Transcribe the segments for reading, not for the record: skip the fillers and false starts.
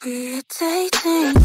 irritating.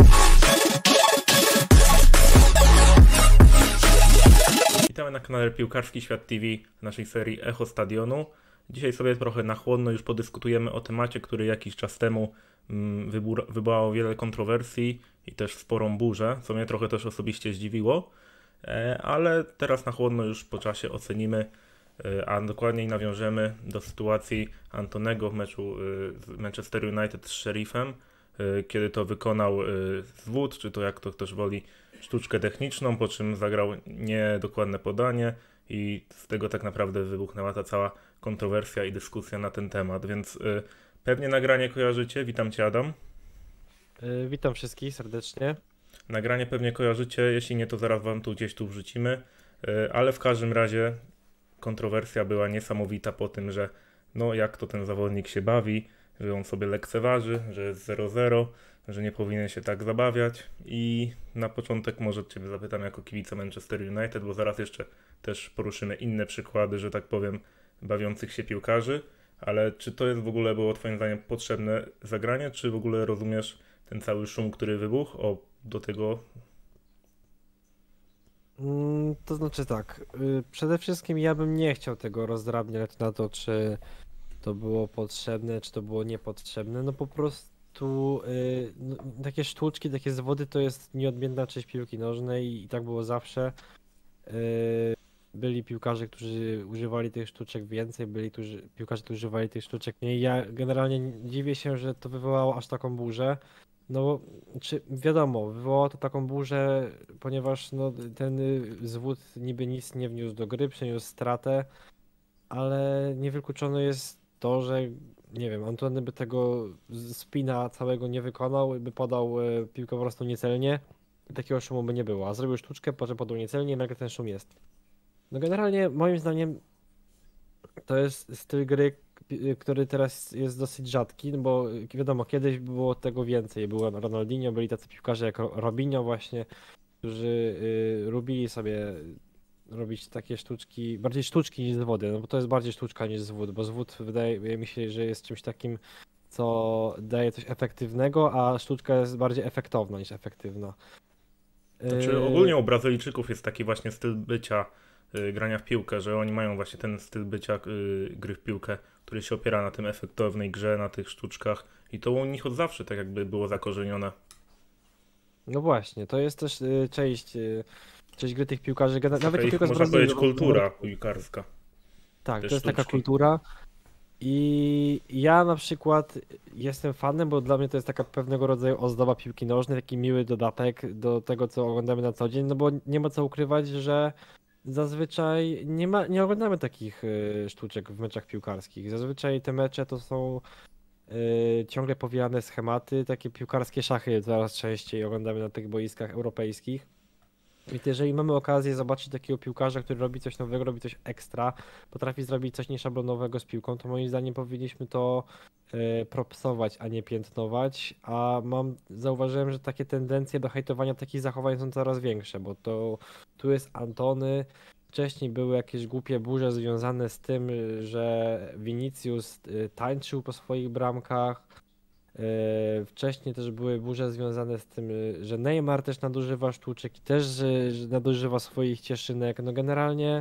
Witamy na kanale Piłkarski Świat TV w naszej serii Echo Stadionu. Dzisiaj sobie trochę na chłodno już podyskutujemy o temacie, który jakiś czas temu wywołał wiele kontrowersji i też sporą burzę, co mnie trochę też osobiście zdziwiło, ale teraz na chłodno już po czasie ocenimy, a dokładniej nawiążemy do sytuacji Antonego w meczu Manchester United z Sheriffem, kiedy to wykonał zwód, czy to jak to ktoś woli, sztuczkę techniczną, po czym zagrał niedokładne podanie i z tego tak naprawdę wybuchnęła ta cała kontrowersja i dyskusja na ten temat, więc pewnie nagranie kojarzycie. Witam Cię, Adam. Witam wszystkich serdecznie. Nagranie pewnie kojarzycie, jeśli nie, to zaraz Wam tu gdzieś tu wrzucimy, ale w każdym razie kontrowersja była niesamowita po tym, że no jak to ten zawodnik się bawi, że on sobie lekceważy, że jest 0-0, że nie powinien się tak zabawiać i na początek może Ciebie zapytam jako kibica Manchester United, bo zaraz jeszcze też poruszymy inne przykłady, że tak powiem, bawiących się piłkarzy, ale czy to jest w ogóle było Twoim zdaniem potrzebne zagranie, czy w ogóle rozumiesz ten cały szum, który wybuchł do tego? To znaczy tak, przede wszystkim ja bym nie chciał tego rozdrabniać na to, czy to było potrzebne, czy to było niepotrzebne, no po prostu takie sztuczki, takie zawody to jest nieodmienna część piłki nożnej i tak było zawsze. Byli piłkarze, którzy używali tych sztuczek więcej, byli piłkarze, którzy używali tych sztuczek mniej. Ja generalnie dziwię się, że to wywołało aż taką burzę. No bo wiadomo, wywołało to taką burzę, ponieważ no, ten zwód niby nic nie wniósł do gry, przyniósł stratę, ale niewykluczone jest to, że nie wiem, Antony by tego spina całego nie wykonał, by podał piłkę po prostu niecelnie i takiego szumu by nie było, a zrobił sztuczkę, po czym podał niecelnie i nagle ten szum jest. No generalnie moim zdaniem to jest styl gry, który teraz jest dosyć rzadki, no bo wiadomo, kiedyś było tego więcej. Był Ronaldinho, byli tacy piłkarze jak Robinho właśnie, którzy lubili sobie robić takie sztuczki, bardziej sztuczki niż zwody, no bo to jest bardziej sztuczka niż zwód, bo zwód wydaje mi się, że jest czymś takim, co daje coś efektywnego, a sztuczka jest bardziej efektowna niż efektywna. Znaczy ogólnie u Brazylijczyków jest taki właśnie styl bycia, grania w piłkę, że oni mają właśnie ten styl bycia gry w piłkę, który się opiera na tym efektownej grze, na tych sztuczkach i to u nich od zawsze tak jakby było zakorzenione. No właśnie, to jest też część gry tych piłkarzy, nawet Ich, tylko z można Brazylii. powiedzieć, kultura piłkarska. Tak, Te to jest taka sztuczki. kultura i ja na przykład jestem fanem, bo dla mnie to jest taka pewnego rodzaju ozdoba piłki nożnej, taki miły dodatek do tego, co oglądamy na co dzień, no bo nie ma co ukrywać, że zazwyczaj nie oglądamy takich sztuczek w meczach piłkarskich. Zazwyczaj te mecze to są ciągle powijane schematy, takie piłkarskie szachy coraz częściej oglądamy na tych boiskach europejskich. I jeżeli mamy okazję zobaczyć takiego piłkarza, który robi coś nowego, robi coś ekstra, potrafi zrobić coś nieszablonowego z piłką, to moim zdaniem powinniśmy to propsować, a nie piętnować. A zauważyłem, że takie tendencje do hejtowania takich zachowań są coraz większe, bo tu jest Antony. Wcześniej były jakieś głupie burze związane z tym, że Vinicius tańczył po swoich bramkach. Wcześniej też były burze związane z tym, że Neymar też nadużywa sztuczek i też że nadużywa swoich cieszynek. No generalnie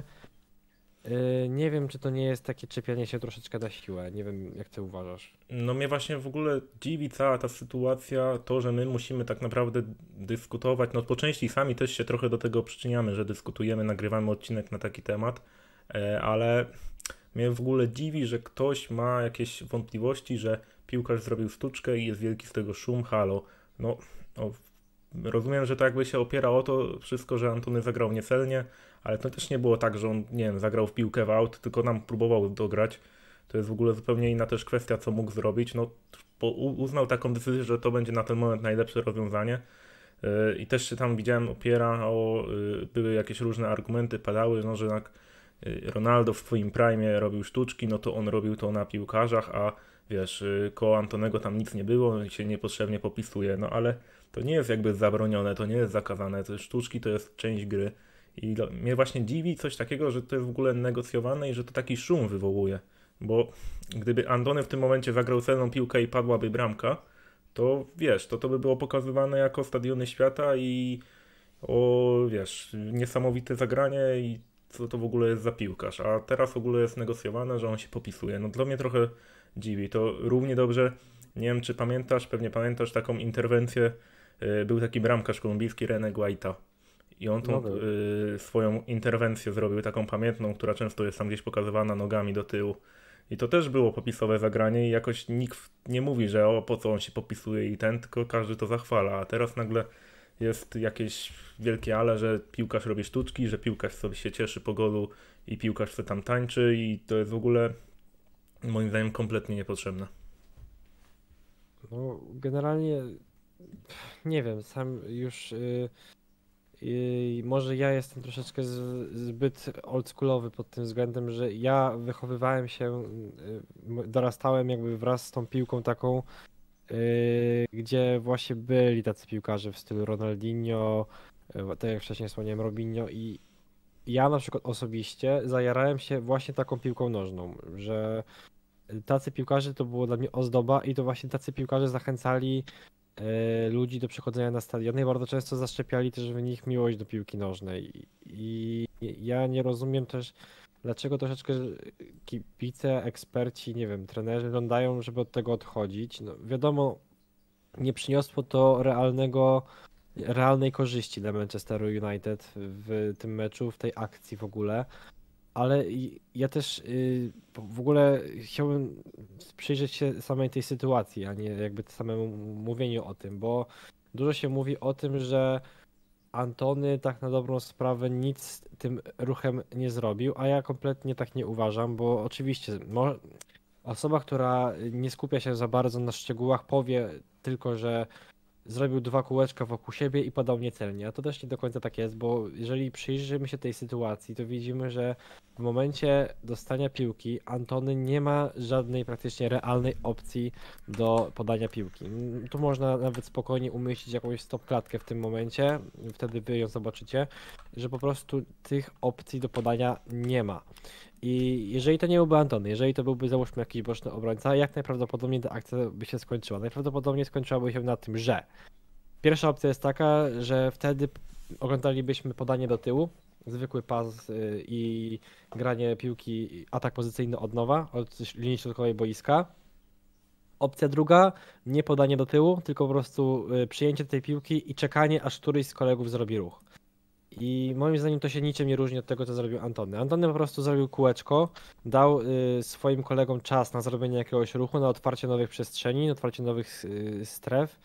nie wiem, czy to nie jest takie czepianie się troszeczkę na siłę. Nie wiem, jak ty uważasz. No mnie właśnie w ogóle dziwi cała ta sytuacja, to, że my musimy tak naprawdę dyskutować, no po części sami też się trochę do tego przyczyniamy, że dyskutujemy, nagrywamy odcinek na taki temat, ale mnie w ogóle dziwi, że ktoś ma jakieś wątpliwości, że piłkarz zrobił sztuczkę i jest wielki z tego szum, halo. No, rozumiem, że to jakby się opiera o to wszystko, że Antony zagrał niecelnie, ale to też nie było tak, że on, nie wiem, zagrał w piłkę w aut, tylko nam próbował dograć. To jest w ogóle zupełnie inna też kwestia, co mógł zrobić. No, uznał taką decyzję, że to będzie na ten moment najlepsze rozwiązanie. I też się tam widziałem były jakieś różne argumenty, padały, no, że jak Ronaldo w swoim prime robił sztuczki, no to on robił to na piłkarzach, a wiesz, koło Antonego tam nic nie było i się niepotrzebnie popisuje, no ale to nie jest jakby zabronione, to nie jest zakazane, to sztuczki to jest część gry i mnie właśnie dziwi coś takiego, że to jest w ogóle negocjowane i że to taki szum wywołuje, bo gdyby Antony w tym momencie zagrał celną piłkę i padłaby bramka, to wiesz, to by było pokazywane jako stadiony świata i o, wiesz, niesamowite zagranie i co to w ogóle jest za piłkarz, a teraz w ogóle jest negocjowane, że on się popisuje. No dla mnie trochę dziwi. To równie dobrze, nie wiem czy pamiętasz, pewnie pamiętasz taką interwencję, był taki bramkarz kolumbijski René Guaita i on tą No był. swoją interwencję zrobił, taką pamiętną, która często jest tam gdzieś pokazywana nogami do tyłu. I to też było popisowe zagranie i jakoś nikt nie mówi, że o po co on się popisuje i ten, tylko każdy to zachwala, a teraz nagle jest jakieś wielkie ale, że piłkarz robi sztuczki, że piłkarz sobie się cieszy po golu i piłkarz sobie tam tańczy i to jest w ogóle moim zdaniem kompletnie niepotrzebne. No, generalnie nie wiem, sam już może ja jestem troszeczkę zbyt oldschoolowy pod tym względem, że ja wychowywałem się, dorastałem jakby wraz z tą piłką taką, gdzie właśnie byli tacy piłkarze w stylu Ronaldinho, tak jak wcześniej wspomniałem, Robinho i ja na przykład osobiście zajarałem się właśnie taką piłką nożną, że tacy piłkarze to było dla mnie ozdoba i to właśnie tacy piłkarze zachęcali ludzi do przychodzenia na stadiony i bardzo często zaszczepiali też w nich miłość do piłki nożnej. I ja nie rozumiem też, dlaczego troszeczkę kibice, eksperci, nie wiem, trenerzy żądają, żeby od tego odchodzić. No, wiadomo, nie przyniosło to realnej korzyści dla Manchesteru United w tym meczu, w tej akcji w ogóle. Ale ja też w ogóle chciałbym przyjrzeć się samej tej sytuacji, a nie jakby samemu mówieniu o tym, bo dużo się mówi o tym, że Antony tak na dobrą sprawę nic tym ruchem nie zrobił, a ja kompletnie tak nie uważam, bo oczywiście osoba, która nie skupia się za bardzo na szczegółach, powie tylko, że zrobił dwa kółeczka wokół siebie i podał niecelnie. A to też nie do końca tak jest, bo jeżeli przyjrzymy się tej sytuacji, to widzimy, że w momencie dostania piłki Antony nie ma żadnej praktycznie realnej opcji do podania piłki. Tu można nawet spokojnie umieścić jakąś stopklatkę w tym momencie, wtedy wy ją zobaczycie, że po prostu tych opcji do podania nie ma. I jeżeli to nie byłby Antony, jeżeli to byłby załóżmy jakiś boczny obrońca, jak najprawdopodobniej ta akcja by się skończyła? Najprawdopodobniej skończyłaby się na tym, że pierwsza opcja jest taka, że wtedy oglądalibyśmy podanie do tyłu, zwykły pas i granie piłki, atak pozycyjny od nowa, od linii środkowej boiska. Opcja druga, nie podanie do tyłu, tylko po prostu przyjęcie tej piłki i czekanie, aż któryś z kolegów zrobi ruch. I moim zdaniem to się niczym nie różni od tego, co zrobił Antony. Antony po prostu zrobił kółeczko, dał swoim kolegom czas na zrobienie jakiegoś ruchu, na otwarcie nowych przestrzeni, na otwarcie nowych stref,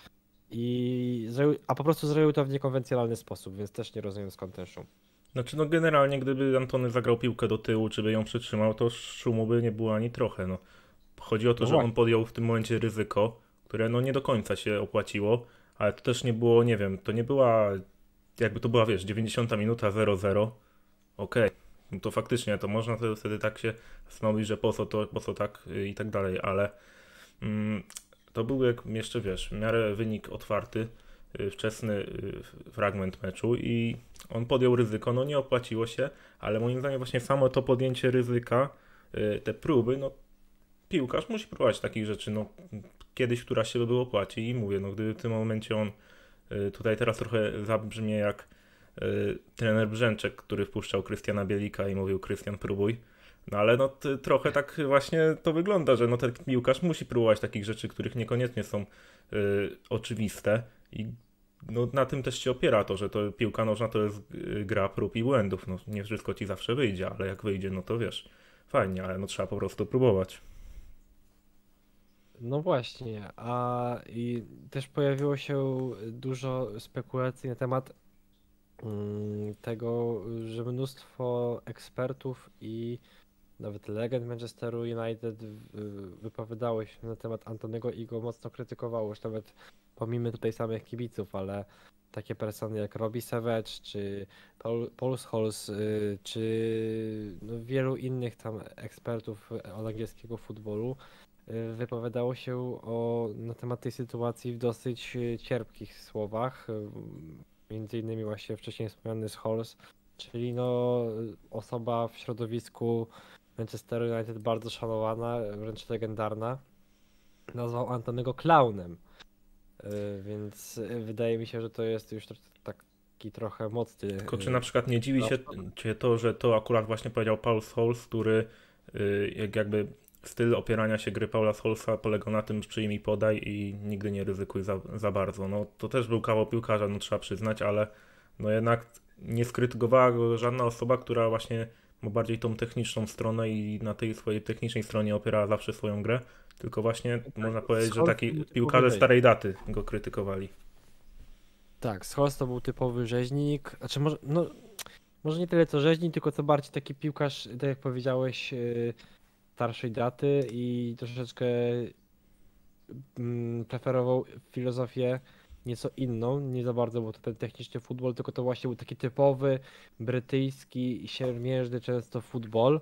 a po prostu zrobił to w niekonwencjonalny sposób, więc też nie rozumiem skąd ten szum. Znaczy no generalnie gdyby Antony zagrał piłkę do tyłu, czy by ją przytrzymał, to szumu by nie było ani trochę, no. Chodzi o to, No że on właśnie. podjął w tym momencie ryzyko, które no nie do końca się opłaciło, ale to też nie było, nie wiem, to nie była, jakby to była, wiesz, 90 minuta 0-0, okej, no to faktycznie, to można wtedy tak się zastanowić, że po co tak i tak dalej, ale mm, to był jak jeszcze, wiesz, w miarę wynik otwarty, wczesny fragment meczu i on podjął ryzyko, no nie opłaciło się, ale moim zdaniem właśnie samo to podjęcie ryzyka, te próby, no piłkarz musi próbować takich rzeczy, no kiedyś któraś się by było opłaci i mówię, no gdyby w tym momencie on tutaj teraz trochę zabrzmie jak trener Brzęczek, który wpuszczał Krystiana Bielika i mówił Krystian próbuj, no ale no trochę tak właśnie to wygląda, że no ten piłkarz musi próbować takich rzeczy, których niekoniecznie są oczywiste i no na tym też się opiera to, że to piłka nożna to jest gra prób i błędów, no nie wszystko ci zawsze wyjdzie, ale jak wyjdzie, no to wiesz, fajnie, ale no trzeba po prostu próbować. No właśnie, a i też pojawiło się dużo spekulacji na temat tego, że mnóstwo ekspertów i nawet legend Manchesteru United wypowiadało się na temat Antonego i go mocno krytykowało, już nawet pomimo tutaj samych kibiców, ale takie persony jak Robbie Savage, czy Paul Scholes, czy no wielu innych tam ekspertów od angielskiego futbolu wypowiadało się na temat tej sytuacji w dosyć cierpkich słowach. Między innymi właśnie wcześniej wspomniany Scholes, czyli no osoba w środowisku Manchester United bardzo szanowana, wręcz legendarna, nazwał Antonego klaunem. Więc wydaje mi się, że to jest już taki trochę mocny. Tylko czy na przykład nie dziwi cię to, że to akurat właśnie powiedział Paul Scholes, który jakby styl opierania się gry Paula Scholesa polegał na tym, że przyjmij podaj i nigdy nie ryzykuj za bardzo. No to też był kawał piłkarza, no trzeba przyznać, ale no jednak nie skrytykowała go żadna osoba, która właśnie ma bardziej tą techniczną stronę i na tej swojej technicznej stronie opierała zawsze swoją grę, tylko właśnie można powiedzieć, że taki piłkarze starej daty go krytykowali. Tak, Scholes to był typowy rzeźnik, znaczy może nie tyle co rzeźnik, tylko co bardziej taki piłkarz, tak jak powiedziałeś, starszej daty i troszeczkę preferował filozofię nieco inną, nie za bardzo był to ten techniczny futbol, tylko to właśnie był taki typowy brytyjski, siermiężny często futbol.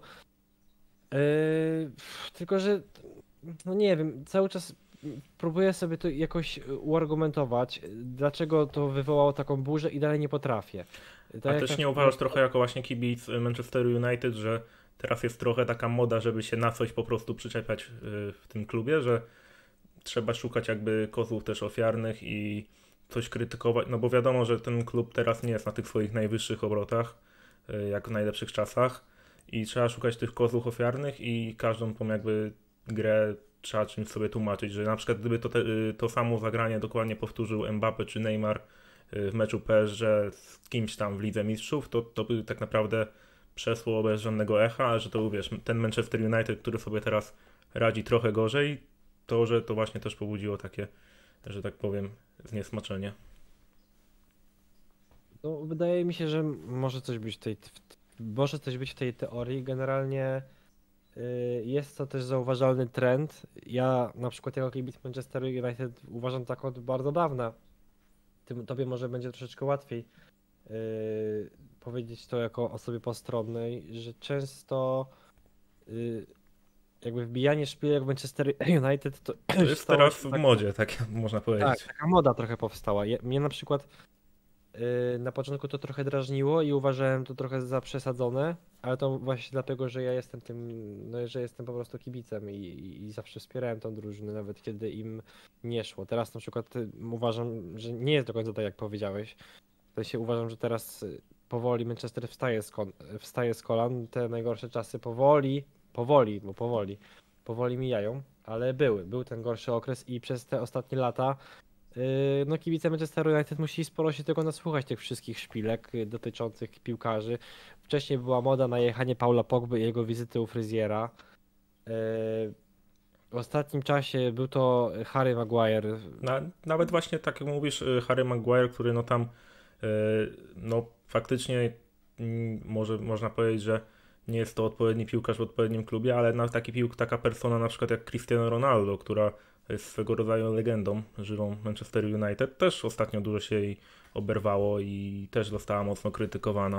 Tylko, że no nie wiem, cały czas próbuję sobie to jakoś uargumentować, dlaczego to wywołało taką burzę i dalej nie potrafię. A też nie uważasz trochę jako właśnie kibic Manchester United, że teraz jest trochę taka moda, żeby się na coś po prostu przyczepiać w tym klubie, że trzeba szukać jakby kozłów też ofiarnych i coś krytykować, no bo wiadomo, że ten klub teraz nie jest na tych swoich najwyższych obrotach, jak w najlepszych czasach i trzeba szukać tych kozłów ofiarnych i każdą tą jakby grę trzeba czymś sobie tłumaczyć, że na przykład gdyby to samo zagranie dokładnie powtórzył Mbappé czy Neymar w meczu PSG z kimś tam w Lidze Mistrzów, to by tak naprawdę przeszło bez żadnego echa, a że to wiesz, ten Manchester United, który sobie teraz radzi trochę gorzej, to, że to właśnie też pobudziło takie, że tak powiem, zniesmaczenie. No, wydaje mi się, że może coś być w tej teorii. Generalnie jest to też zauważalny trend. Ja na przykład jako kibic Manchester United uważam tak od bardzo dawna. Tobie może będzie troszeczkę łatwiej powiedzieć to jako osobie postronnej, że często jakby wbijanie szpilek w Manchester United to jest teraz w modzie, tak można powiedzieć. Tak, taka moda trochę powstała. Mnie na przykład na początku to trochę drażniło i uważałem to trochę za przesadzone, ale to właśnie dlatego, że ja jestem że jestem po prostu kibicem i zawsze wspierałem tą drużynę, nawet kiedy im nie szło. Teraz na przykład uważam, że nie jest do końca tak, jak powiedziałeś. W sensie uważam, że teraz powoli Manchester wstaje z kolan, te najgorsze czasy powoli mijają, ale był ten gorszy okres i przez te ostatnie lata no kibice Manchester United musieli sporo się tego nasłuchać, tych wszystkich szpilek dotyczących piłkarzy. Wcześniej była moda na jechanie Paula Pogby i jego wizyty u fryzjera. W ostatnim czasie był to Harry Maguire. Nawet właśnie tak jak mówisz, Harry Maguire, który no tam no faktycznie można powiedzieć, że nie jest to odpowiedni piłkarz w odpowiednim klubie, ale taka persona na przykład jak Cristiano Ronaldo, która jest swego rodzaju legendą żywą Manchester United, też ostatnio dużo się jej oberwało i też została mocno krytykowana.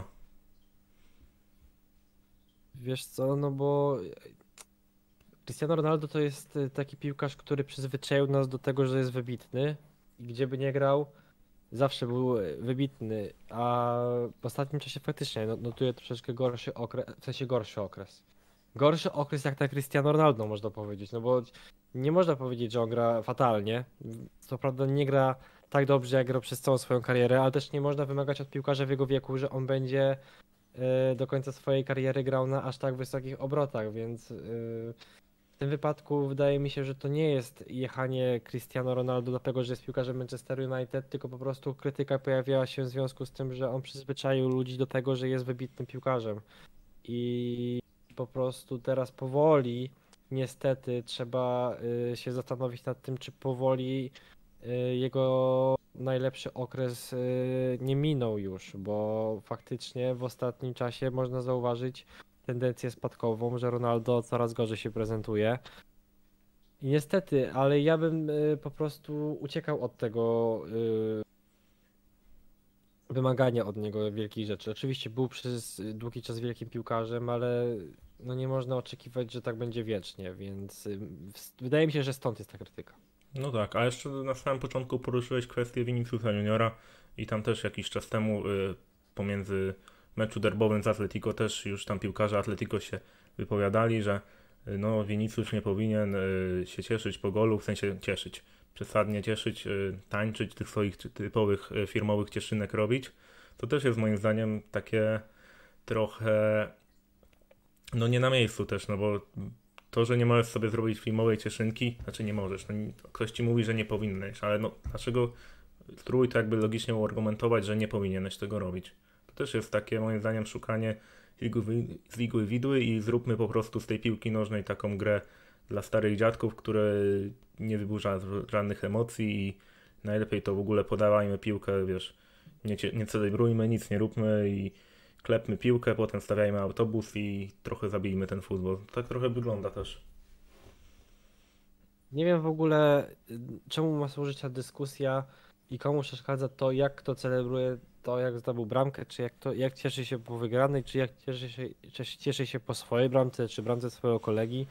Wiesz co, no bo Cristiano Ronaldo to jest taki piłkarz, który przyzwyczaił nas do tego, że jest wybitny i gdzie by nie grał, zawsze był wybitny, a w ostatnim czasie faktycznie notuje troszeczkę gorszy okres, w sensie gorszy okres. Gorszy okres jak na Cristiano Ronaldo można powiedzieć, no bo nie można powiedzieć, że on gra fatalnie. Co prawda nie gra tak dobrze, jak grał przez całą swoją karierę, ale też nie można wymagać od piłkarza w jego wieku, że on będzie do końca swojej kariery grał na aż tak wysokich obrotach, więc w tym wypadku wydaje mi się, że to nie jest jechanie Cristiano Ronaldo dlatego, że jest piłkarzem Manchester United, tylko po prostu krytyka pojawiała się w związku z tym, że on przyzwyczaił ludzi do tego, że jest wybitnym piłkarzem. I po prostu teraz powoli, niestety, trzeba się zastanowić nad tym, czy powoli jego najlepszy okres nie minął już, bo faktycznie w ostatnim czasie można zauważyć tendencję spadkową, że Ronaldo coraz gorzej się prezentuje. I niestety, ale ja bym po prostu uciekał od tego wymagania od niego wielkich rzeczy. Oczywiście był przez długi czas wielkim piłkarzem, ale no nie można oczekiwać, że tak będzie wiecznie, więc wydaje mi się, że stąd jest ta krytyka. No tak, a jeszcze na samym początku poruszyłeś kwestię Viniciusa Juniora i tam też jakiś czas temu pomiędzy meczu derbowym z Atletico też już tam piłkarze Atletico się wypowiadali, że no Vinicius nie powinien się cieszyć po golu, w sensie cieszyć, przesadnie cieszyć, tańczyć, tych swoich typowych firmowych cieszynek robić. To też jest moim zdaniem takie trochę, no nie na miejscu też, no bo to, że nie możesz sobie zrobić filmowej cieszynki, znaczy nie możesz, no, ktoś ci mówi, że nie powinieneś, ale no dlaczego, spróbuj to jakby logicznie uargumentować, że nie powinieneś tego robić. To też jest takie moim zdaniem szukanie z igły widły i zróbmy po prostu z tej piłki nożnej taką grę dla starych dziadków, które nie wyburza żadnych emocji i najlepiej to w ogóle podawajmy piłkę, wiesz, nie celebrujmy, nic nie róbmy i klepmy piłkę, potem stawiajmy autobus i trochę zabijmy ten futbol. Tak trochę wygląda też. Nie wiem w ogóle, czemu ma służyć ta dyskusja i komu przeszkadza to, jak kto celebruje to, jak zdobył bramkę, czy jak cieszy się po wygranej, czy cieszy się po swojej bramce, czy bramce swojego kolegi.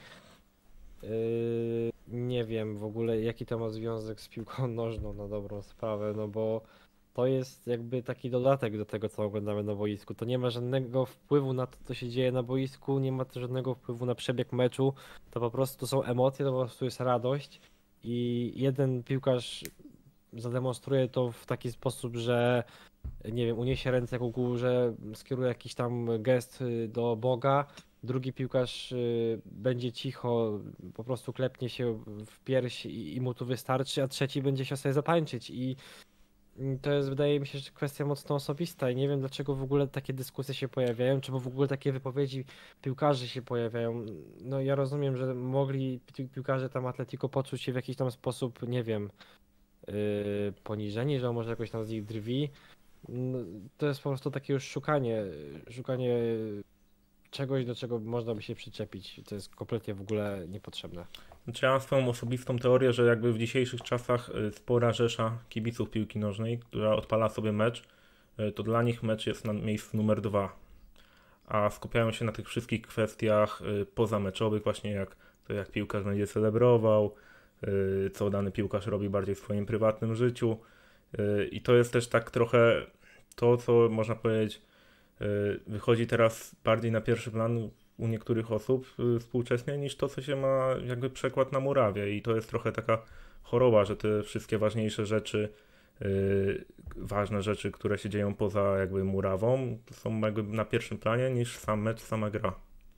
Nie wiem w ogóle, jaki to ma związek z piłką nożną na dobrą sprawę, no bo to jest jakby taki dodatek do tego, co oglądamy na boisku. To nie ma żadnego wpływu na to, co się dzieje na boisku, nie ma to żadnego wpływu na przebieg meczu. To po prostu są emocje, to po prostu jest radość i jeden piłkarz zademonstruje to w taki sposób, że nie wiem, uniesie ręce ku górze, skieruje jakiś tam gest do Boga, drugi piłkarz będzie cicho, po prostu klepnie się w pierś i mu to wystarczy, a trzeci będzie chciał sobie zatańczyć i to jest, wydaje mi się, że kwestia mocno osobista i nie wiem dlaczego w ogóle takie dyskusje się pojawiają, czy w ogóle takie wypowiedzi piłkarzy się pojawiają. No ja rozumiem, że mogli piłkarze tam Atletico poczuć się w jakiś tam sposób, nie wiem, poniżeni, że on może jakoś tam z nich drwi. No, to jest po prostu takie już szukanie czegoś, do czego można by się przyczepić. To jest kompletnie w ogóle niepotrzebne. Znaczy ja mam swoją osobistą teorię, że jakby w dzisiejszych czasach spora rzesza kibiców piłki nożnej, która odpala sobie mecz, to dla nich mecz jest na miejscu numer 2. A skupiają się na tych wszystkich kwestiach pozameczowych, właśnie jak piłkarz będzie celebrował, co dany piłkarz robi bardziej w swoim prywatnym życiu. I to jest też tak trochę to, co można powiedzieć, wychodzi teraz bardziej na pierwszy plan u niektórych osób współcześnie niż to, co się ma jakby przekład na murawie. I to jest trochę taka choroba, że te wszystkie ważniejsze rzeczy, ważne rzeczy, które się dzieją poza jakby murawą, są jakby na pierwszym planie niż sam mecz, sama gra.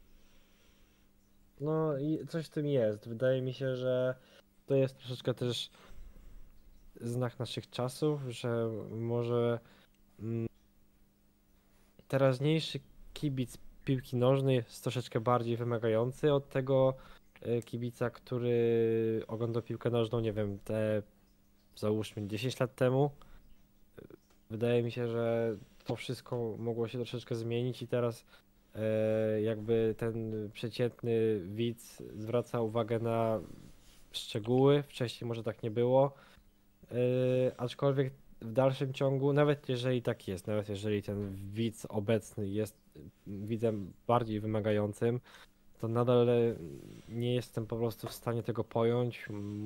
No i coś w tym jest. Wydaje mi się, że to jest troszeczkę też znak naszych czasów, że może teraźniejszy kibic piłki nożnej jest troszeczkę bardziej wymagający od tego kibica, który oglądał piłkę nożną, nie wiem, te załóżmy 10 lat temu. Wydaje mi się, że to wszystko mogło się troszeczkę zmienić i teraz jakby ten przeciętny widz zwraca uwagę na szczegóły. Wcześniej może tak nie było. Aczkolwiek w dalszym ciągu, nawet jeżeli tak jest, nawet jeżeli ten widz obecny jest widzem bardziej wymagającym, to nadal nie jestem po prostu w stanie tego pojąć,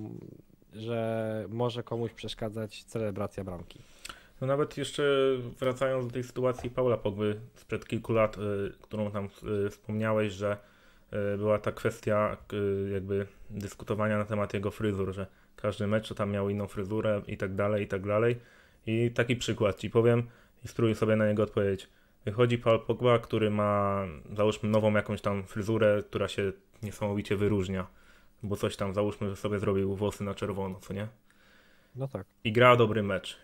że może komuś przeszkadzać celebracja bramki. No nawet jeszcze wracając do tej sytuacji Paula Pogby sprzed kilku lat, którą tam wspomniałeś, że była ta kwestia jakby dyskutowania na temat jego fryzur, że każdy mecz to tam miał inną fryzurę i tak dalej, i tak dalej. I taki przykład ci powiem i spróbuj sobie na niego odpowiedzieć. Wychodzi Paul Pogba, który ma załóżmy nową jakąś tam fryzurę, która się niesamowicie wyróżnia, bo coś tam załóżmy, że sobie zrobił włosy na czerwono, co nie? No tak. I gra dobry mecz.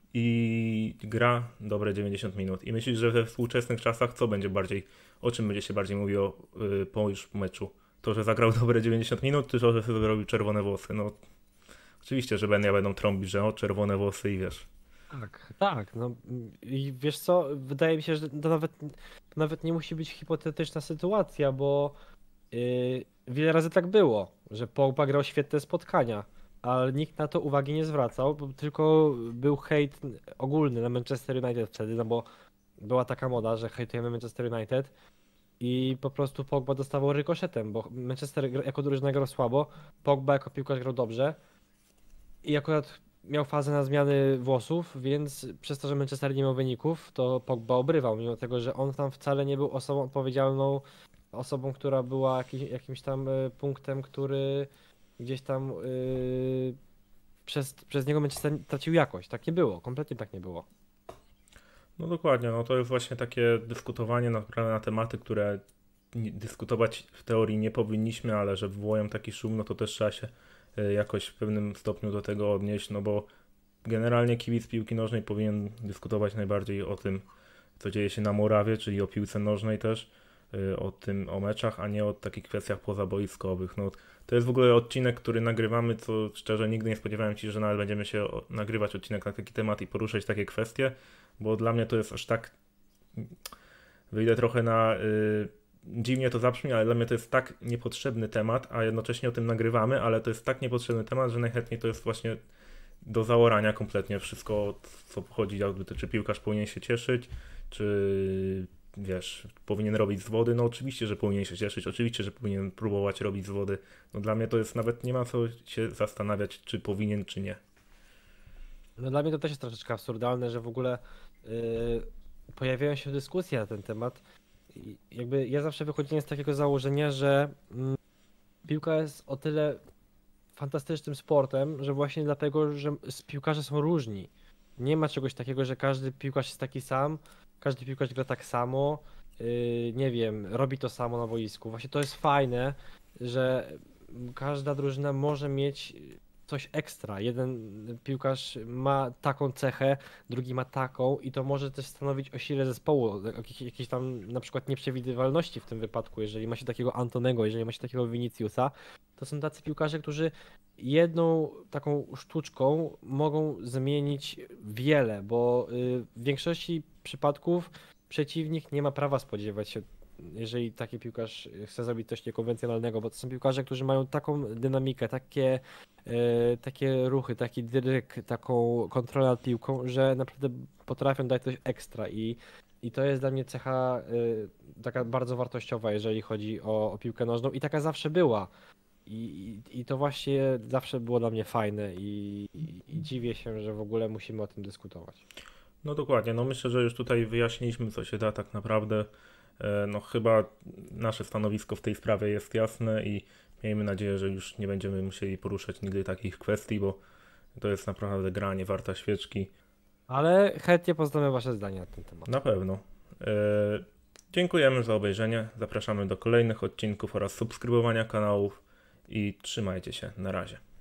I gra dobre 90 minut. I myślisz, że we współczesnych czasach co będzie bardziej, o czym będzie się bardziej mówiło po już meczu? To, że zagrał dobre 90 minut, czy to, że sobie zrobił czerwone włosy? No oczywiście, że będą trąbić, że o, czerwone włosy i wiesz. Tak, tak. No i wiesz co, wydaje mi się, że to nawet nie musi być hipotetyczna sytuacja, bo wiele razy tak było, że Pogba grał świetne spotkania, ale nikt na to uwagi nie zwracał, bo tylko był hejt ogólny na Manchester United wtedy, no bo była taka moda, że hejtujemy Manchester United i po prostu Pogba dostawał rykoszetem, bo Manchester jako drużyna grał słabo, Pogba jako piłkarz grał dobrze i akurat miał fazę na zmiany włosów, więc przez to, że Manchester nie miał wyników, to Pogba obrywał, mimo tego, że on tam wcale nie był osobą odpowiedzialną, osobą, która była jakimś tam punktem, który gdzieś tam przez niego Manchester tracił jakość. Tak nie było, kompletnie tak nie było. No dokładnie, no to jest właśnie takie dyskutowanie na tematy, które dyskutować w teorii nie powinniśmy, ale że wywołają taki szum, no to też trzeba się jakoś w pewnym stopniu do tego odnieść, no bo generalnie kibic piłki nożnej powinien dyskutować najbardziej o tym, co dzieje się na murawie, czyli o piłce nożnej też, o meczach, a nie o takich kwestiach pozaboiskowych. No, to jest w ogóle odcinek, który nagrywamy, co szczerze nigdy nie spodziewałem się, że nawet będziemy się nagrywać odcinek na taki temat i poruszać takie kwestie, bo dla mnie to jest aż tak, wyjdę trochę na, dziwnie to zabrzmi, ale dla mnie to jest tak niepotrzebny temat, a jednocześnie o tym nagrywamy, ale to jest tak niepotrzebny temat, że najchętniej to jest właśnie do zaorania kompletnie wszystko, co pochodzi, jakby czy piłkarz powinien się cieszyć, czy wiesz, powinien robić z wody. No oczywiście, że powinien się cieszyć, oczywiście, że powinien próbować robić z wody. No dla mnie to jest nawet, nie ma co się zastanawiać, czy powinien, czy nie. No dla mnie to też jest troszeczkę absurdalne, że w ogóle pojawiają się dyskusje na ten temat. I jakby ja zawsze wychodziłem z takiego założenia, że piłka jest o tyle fantastycznym sportem, że właśnie dlatego, że piłkarze są różni. Nie ma czegoś takiego, że każdy piłkarz jest taki sam, każdy piłkarz gra tak samo, nie wiem, robi to samo na boisku. Właśnie to jest fajne, że każda drużyna może mieć coś ekstra. Jeden piłkarz ma taką cechę, drugi ma taką i to może też stanowić o sile zespołu, jakieś tam na przykład nieprzewidywalności w tym wypadku, jeżeli ma się takiego Antonego, jeżeli ma się takiego Viniciusa, to są tacy piłkarze, którzy jedną taką sztuczką mogą zmienić wiele, bo w większości przypadków przeciwnik nie ma prawa spodziewać się, jeżeli taki piłkarz chce zrobić coś niekonwencjonalnego, bo to są piłkarze, którzy mają taką dynamikę, takie ruchy, taki dryk, taką kontrolę nad piłką, że naprawdę potrafią dać coś ekstra i to jest dla mnie cecha taka bardzo wartościowa, jeżeli chodzi o piłkę nożną i taka zawsze była. I to właśnie zawsze było dla mnie fajne i dziwię się, że w ogóle musimy o tym dyskutować. No dokładnie, no myślę, że już tutaj wyjaśniliśmy, co się da tak naprawdę. No chyba nasze stanowisko w tej sprawie jest jasne i miejmy nadzieję, że już nie będziemy musieli poruszać nigdy takich kwestii, bo to jest naprawdę gra nie warta świeczki. Ale chętnie poznamy wasze zdanie na ten temat. Na pewno. Dziękujemy za obejrzenie, zapraszamy do kolejnych odcinków oraz subskrybowania kanałów i trzymajcie się, na razie.